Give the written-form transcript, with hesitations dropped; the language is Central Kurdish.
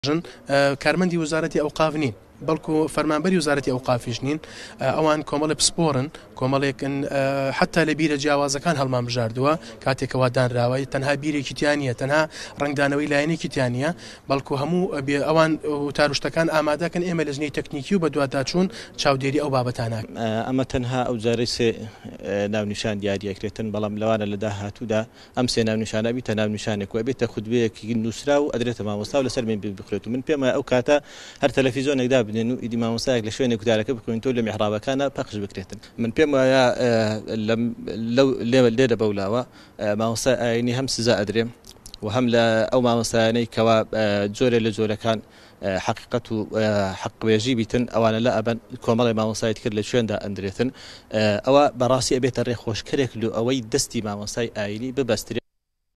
کارمەندی وزارەتی ئەوقاف نین بەڵکو فەرمانبەری وزارەتی ئەوقافیش نین ئەوان کۆمەڵی پسپۆرن کۆمەڵێکن حتا لە بیرە جیاوازەکان هەڵمان بژاردووە کاتێکەوە دانراوە تەنها بیرێکی تیانە تەنها ڕنگدانەوەی لایەنێکی تیانە بەڵکو هەموو ئەوان تاروشتەکان ئامادەکەن ئێمە لە ژنەی تەکنیکی و بە دواتاچوون چاودێری ئەو بابەتانە ئەمە تەنها ئەو جارەی سێ ناونیشان دیاریەکرێتن بەڵام لەوانە لە داهاتوودا ئەم سێ ناونیشانە بیتە ناونیشانێک و بێتە خودبەیەکی نووسرا و ئەدرێتە مامۆستا و لەسەر من بخرێت و من پێم ئەو کاتە هەر تەلەڤیزۆنێکدا بنێن و ئیدی مامۆستایەک لە شوێنێک کوتارەکە بکەوێنەوە لە میحرابەکانە پەخش بکرێتن من پێم وایە لێرە بەولاوە مامۆستای ئاینی هەم سزا ئەدرێم و هەم لە ئەو مامۆستایانەی کەوا جۆرێ لە جۆرەکان حقیقت و حقوێژی بیتن ئەوانە لە ئەبەن کۆمەڵی مامۆستایت کرد لە شوێندا ئەندرێتن ئەوە بەڕاستی ئەبێتە ڕێخۆشکەرێک لە ئەوەی دەستی مامۆستای ئاینی ببەسترێت